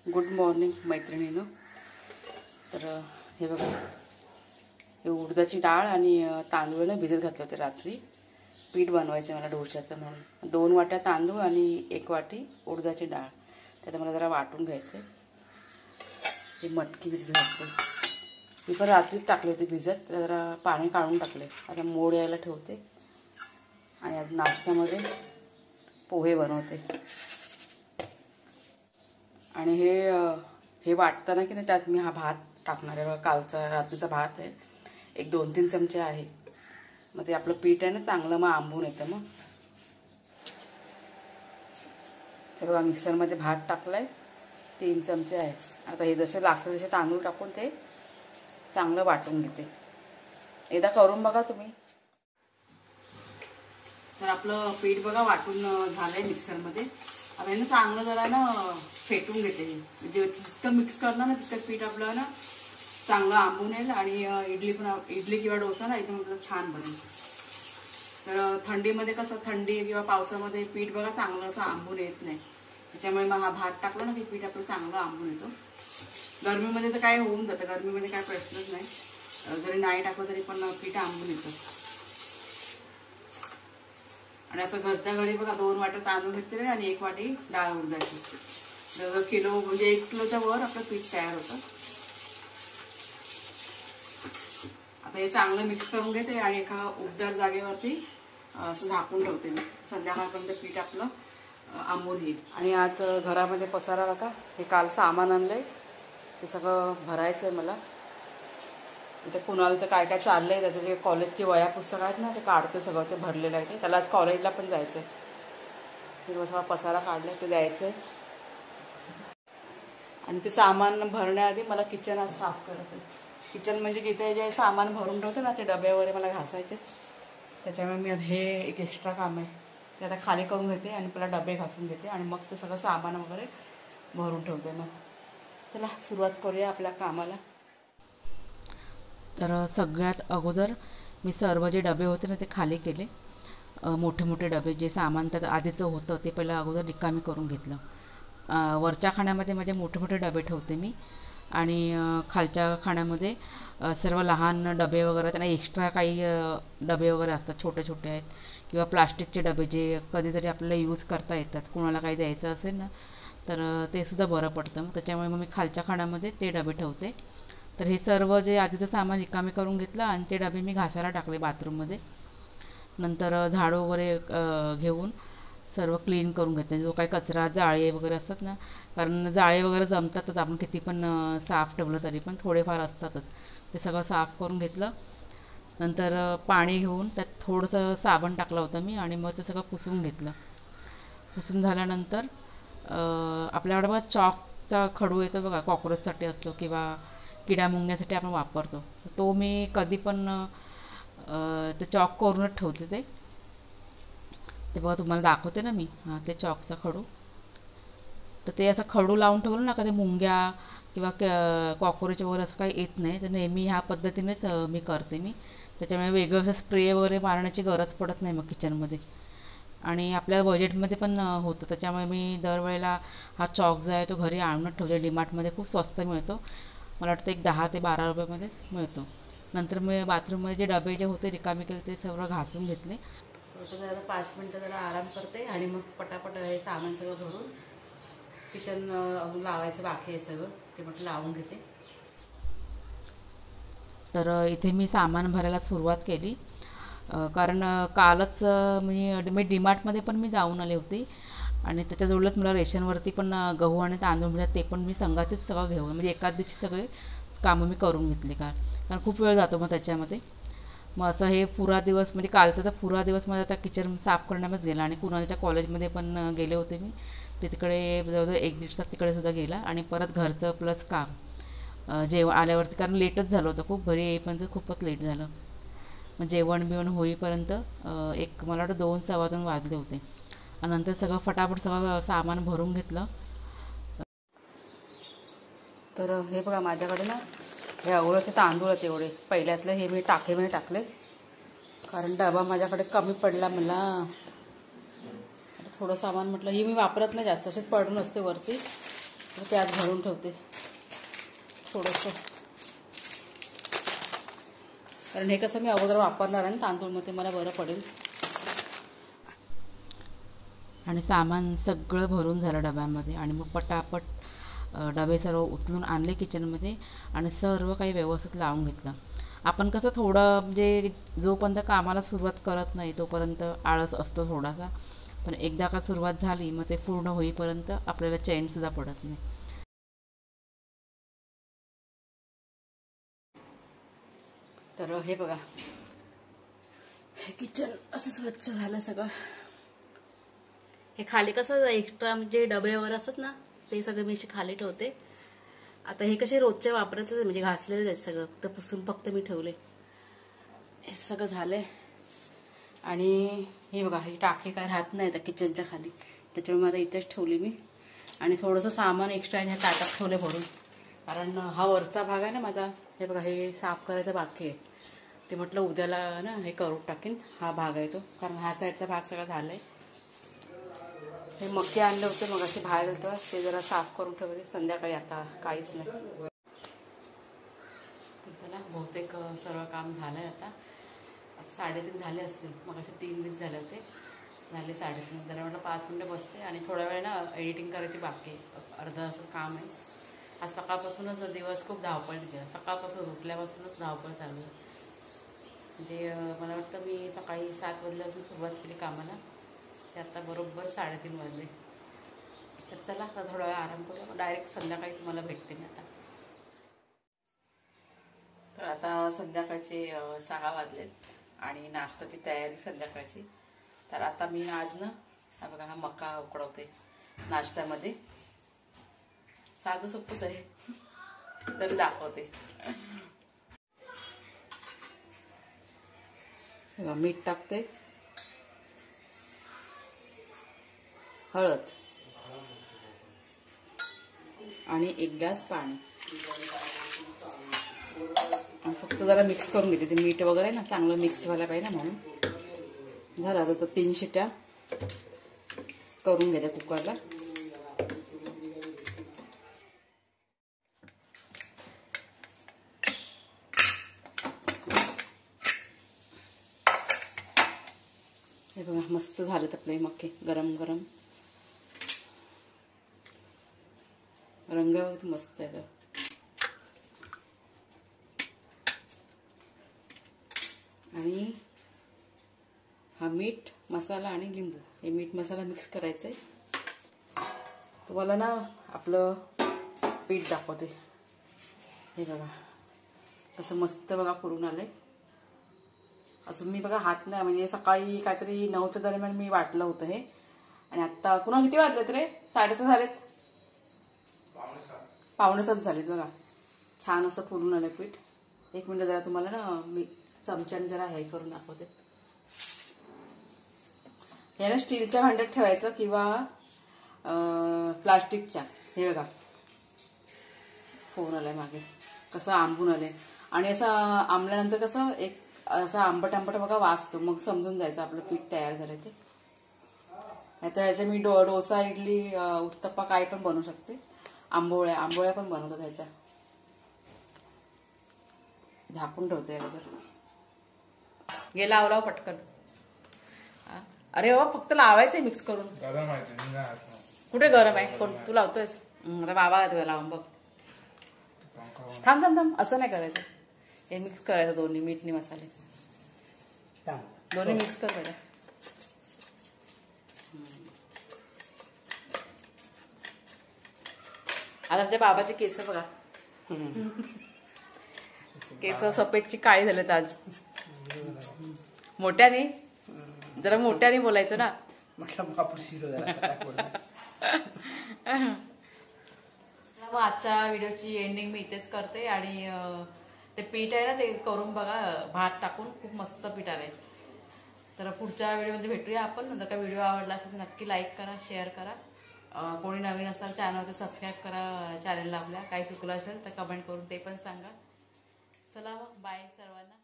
Good morning मैत्रिणींनो. तर हे बघा, हे उडदाची डाळ आणि तांदूळ भिजत घातले होते रात्री. पीठ बनवायचं मला डोश्याचं म्हणून 2 वाट्या तांदूळ आणि 1 वाटी उडदाची डाळ. त्यात मला जरा वाटून घ्यायचं. हे मटकी भिजत घातली, मी पण रात्रीच टाकले होते भिजत. त्याला जरा पाणी काढून टाकले. आता मोड यायला ठेवते आणि आज नाश्त्यामध्ये पोहे बनवते. आणि हे वाटताना की नाही त्यात मी हा भात टाकणार आहे. कालचा रात्रीचा भात आहे, एक 2-3 चमचे आहे. मग ते आपलं पीठ आहे ना चांगलं मग आंबून येतं. मग हे बघा, मिक्सरमध्ये भात टाकलाय, 3 चमचे आहे. आता हे जसे लागतं तसे तांदूळ टाकून ते चांगलं वाटून घेते. एकदा करून बघा तुम्ही. तर आपलं पीठ बघा वाटून झालंय मिक्सरमध्ये. आता ना चांगलं जरा ना फेटून घेते. म्हणजे जितकं मिक्स करणार ना तितकं पीठ आपलं ना चांगलं आंबून येईल आणि इडली किंवा डोसा ना एकदम आपलं छान बनेल. तर थंडीमध्ये कसं, थंडी किंवा पावसामध्ये पीठ बघा चांगलं असं आंबून येत नाही. त्याच्यामुळे मग हा भात टाकला ना की पीठ आपलं चांगलं आंबून येतो. गरमीमध्ये तर काय होऊन जातं, गरमीमध्ये काय प्रश्नच नाही. जरी नाही टाकलं तरी पण पीठ आंबून येतं. आणि असं घरच्या घरी बघा 2 वाट्या तांदूळ घेतले आणि 1 वाटी डाळ उडदाची. जवळ किलो म्हणजे 1 किलोच्या वर आपलं पीठ तयार होतं. आता हे चांगलं मिक्स करून घेते आणि एका उबदार जागेवरती असं झाकून ठेवते मी. संध्याकाळपर्यंत पीठ आपलं आंबून येईल. आणि आज घरामध्ये पसारा बघा, हे काल सामान आणलंय ते सगळं भरायचं आहे मला. इथे कुणालचं काय काय चाललंय, त्याचे जे कॉलेजची वह्या पुस्तकं आहेत ना ते काढते सगळं. ते भरलेलं आहे. त्याला आज कॉलेजला पण जायचंय. ते सगळा पसारा काढलाय, ते द्यायचंय. आणि ते सामान भरण्याआधी मला किचन आज साफ करायचं. किचन म्हणजे जिथे जे सामान भरून ठेवते ना ते डबे वगैरे मला घासायचे. त्याच्यामुळे मी हे एक एक्स्ट्रा काम आहे ते आता खाली करून घेते आणि पहिला डबे घासून घेते आणि मग ते सगळं सामान वगैरे भरून ठेवते. मग चला सुरुवात करूया आपल्या कामाला. तर सगळ्यात अगोदर मी सर्व जे डबे होते ना ते खाली केले. मोठे मोठे डबे जे सामान त्यात आधीचं होतं ते पहिलं अगोदर रिकामी करून घेतलं. वरच्या खाण्यामध्ये माझे मोठे मोठे डबे ठेवते मी आणि खालच्या खाण्यामध्ये सर्व लहान डबे वगैरे, त्यांना एक्स्ट्रा काही डबे वगैरे असतात, छोटे छोटे आहेत किंवा प्लास्टिकचे डबे जे कधीतरी आपल्याला यूज करता येतात. कोणाला काही द्यायचं असेल ना तर ते सुद्धा बरं पडतं. मग त्याच्यामुळे मग मी खालच्या खाण्यामध्ये ते डबे ठेवते. तर हे सर्व जे आधीचं सामान रिकामी करून घेतलं आणि ते डबे मी घासायला टाकले बाथरूममध्ये. नंतर झाडू वगैरे घेऊन सर्व क्लीन करून घेते. जो काही कचरा, जाळे वगैरे असतात ना, कारण जाळे वगैरे जमतातच, आपण किती पण साफ ठेवलं तरी पण थोडेफार असतातच. ते सगळं साफ करून घेतलं. नंतर पाणी घेऊन त्यात थोडंसं साबण टाकलं होतं मी आणि मग ते सगळं पुसून घेतलं. पुसून झाल्यानंतर आपल्याकडे बघा चॉकचा खडू येतो बघा, कॉक्रोचसाठी असतो किंवा किडा मुंगण्यासाठी आपण वापरतो. तो मी कधी पण ते चॉक करूनच ठेवते. ते बघा तुम्हाला दाखवते ना मी, हां ते चॉकचा खडू. तर ते असं खडू लावून ठेवलं ना का ते मुंग्या किंवा कॉक्रोच वगैरे असं काही येत नाही. तर नेहमी ह्या पद्धतीनेच मी करते मी. त्याच्यामुळे वेगळं असं स्प्रे वगैरे मारण्याची गरज पडत नाही मग किचनमध्ये. आणि आपल्या बजेटमध्ये पण होतं. त्याच्यामुळे मी दरवेळेला हा चॉक जो आहे तो घरी आणूनच ठेवते. डीमार्टमध्ये खूप स्वस्त मिळतो. मला वाटतं एक 10 ते 12 रुपयामध्येच मिळतो. नंतर मी बाथरूममध्ये जे डबे जे होते रिकामे केले ते सर्व घासून घेतले. जरा 5 मिनटं जरा आराम करते आणि मग पटापट हे सामान सगळं भरून किचन लावायचं बाकी आहे सगळं, ते म्हटलं लावून घेते. तर इथे मी सामान भरायला सुरुवात केली. कारण कालच मी डीमार्टमध्ये पण मी जाऊन आले होते आणि त्याच्याजवळच मला रेशनवरती पण गहू आणि तांदूळ मिळतात. ते पण मी संघातच सगळं घेऊन म्हणजे एकाच दिवशी सगळे कामं मी करून घेतली. कारण खूप वेळ जातो मग त्याच्यामध्ये. मग असं हे पुरा दिवस म्हणजे कालचा तर पुरा दिवस माझा आता किचन साफ करण्यामध्येच गेला. आणि कुणालच्या कॉलेजमध्ये पण गेले होते मी, ते तिकडे जवळजवळ 1-1.5 तास तिकडे सुद्धा गेला. आणि परत घरचं प्लस काम जेवण आल्यावरती, कारण लेटच झालं होतं खूप, घरी येईपर्यंत खूपच लेट झालं. मग जेवण बिवण होईपर्यंत एक मला वाटतं 2-2:15 वाजले होते. आणि नंतर सगळं फटाफट सगळं सामान भरून घेतलं. तर हे बघा माझ्याकडे ना हे आवळ्याचे तांदूळ आहेत एवढे. पहिल्यातले हे मी टाकेमध्ये टाकले कारण डबा माझ्याकडे कमी पडला मला. थोडं सामान म्हटलं, ही मी वापरत नाही जास्त, असेच पडून असते वरती. त्यात भरून ठेवते थोडंसं, कारण हे कसं मी अगोदर वापरणार आहे ना तांदूळ, मग ते मला बरं पडेल. आणि सामान सगळं भरून झालं डब्यामध्ये आणि मग पटापट डबे सर्व उचलून आणले किचनमध्ये आणि सर्व काही व्यवस्थित लावून घेतलं. आपण कसं थोडं म्हणजे जोपर्यंत कामाला सुरुवात करत नाही तोपर्यंत आळस असतो थोडासा, पण एकदा का सुरुवात झाली मग ते पूर्ण होईपर्यंत आपल्याला चैनसुद्धा पडत नाही. तर हे बघा, हे किचन असं स्वच्छ झालं सगळं. हे खाली कसं एक्स्ट्रा म्हणजे डबे वगैरे असतात ना, ते सगळे मी खाली ठेवते. आता हे कसे रोजच्या वापरायचं म्हणजे घासलेले आहेत सगळं, तर पुसून फक्त मी ठेवले. हे सगळं झालंय. आणि हे बघा, ही टाकी काय राहत नाही त्या किचनच्या खाली, त्याच्यामुळे मला इथेच ठेवली मी. आणि थोडंसं सामान एक्स्ट्रा ह्या ताटात ठेवले भरून, कारण हा वरचा भाग आहे ना माझा, हे बघा हे साफ करायचं बाकी आहे. ते म्हटलं उद्याला ना हे करून टाकीन, हा भाग आहे तो, कारण हा साईडचा भाग सगळा झालाय. हे मक्के आणले होते मग असे बाहेर होतं, ते जरा साफ करून ठेवले संध्याकाळी, आता काहीच नाही. तर चला, बहुतेक सर्व काम झालंय. आता 3:30 झाले असतील, मग असे 3:20 झाले होते, झाले 3:30. जरा म्हटलं 5 मिनिटं बसते आणि थोड्या वेळ ना एडिटिंग करायची बाकी आहे, अर्धं असं काम आहे. आज सकाळपासूनच दिवस खूप धावपळीचा, सकाळपासून उठल्यापासूनच धावपळ चालू आहे. म्हणजे मला वाटतं मी सकाळी 7 वाजल्यापासून सुरुवात केली कामाला, ते आता बरोबर 3:30 वाजले. तर चला, आता थोडा वेळ आराम करूया, डायरेक्ट संध्याकाळी तुम्हाला भेटते मी आता. तर आता संध्याकाळचे 6 वाजलेत आणि नाश्त्याची तयारी संध्याकाळची. तर आता मी आज ना हा बघा, हा मका उकडवते नाश्त्यामध्ये. साधं सोपंच आहे, तर दाखवते. मीठ टाकते, हळद आणि 1 ग्लास पाणी, आणि फक्त जरा मिक्स करून घेते. ते मीठ वगैरे ना चांगलं मिक्स व्हायला पाहिजे ना, म्हणून झालं. आता 3 शिट्या करून घ्यायच्या कुकरला. हे बघा, मस्त झालेत आपले मक्के, गरम गरम. रंग वगैरे मस्त आहे. आणि हा मीठ मसाला आणि लिंबू, हे मीठ मसाला मिक्स करायचंय. तुम्हाला ना आपलं पीठ दाखवते. हे बघा कसं मस्त बघा फुलून आलंय. अजून मी बघा हात नाही, म्हणजे सकाळी काहीतरी 9च्या दरम्यान मी वाटलं होतं हे, आणि आता पुन्हा किती वाजलेत रे? 6:30 झालेत, 6:45 झालेत. बघा छान असं फुलून आलं पीठ. 1 मिनिट जरा तुम्हाला ना मी चमच्याने जरा हे करून दाखवते. हे ना स्टीलच्या भांड्यात ठेवायचं किंवा प्लास्टिकच्या. हे बघा फोन आलाय मागे, कसं आंबून आलंय. आणि असं आंबल्यानंतर कसं एक असा आंबट आंबट बघा वाचतो, मग समजून जायचं आपलं पीठ तयार झालंय ते. आता ह्याच्या मी डोसा, इडली, उत्तप्पा काय पण बनवू शकते. आंबोळ्या पण बनवतात ह्याच्या. झाकून ठेवते अगोदर. गेला आवराव पटकन. अरे बाबा, फक्त लावायचंय मिक्स करून. कुठे गरम आहे? कोण तू लावतोयस? बाबा लावून बघ. थांब थांब थांब, असं नाही करायचं. हे मिक्स करायचं दोन्ही, मीठ आणि मसाले दोन्ही मिक्स कर पाहिजे. आता आमच्या बाबाचे केस बघा, केस सफेदची काळी झालेत आज. मोठ्याने जरा मोठ्याने बोलायचं ना. आजच्या व्हिडिओची एंडिंग मी इथेच करते. आणि ते पीठ आहे ना, ते करून बघा भात टाकून, खूप मस्त पीठ आलंय. तर पुढच्या व्हिडिओमध्ये भेटूया आपण. जर का व्हिडिओ आवडला असेल तर नक्की लाईक करा, शेअर करा. कोणी नवीन असाल चॅनल तर सबस्क्राईब करा चॅनलला आपल्या. काही चुकलं असेल तर कमेंट करून ते पण सांगा. चला मग, बाय सर्वांना.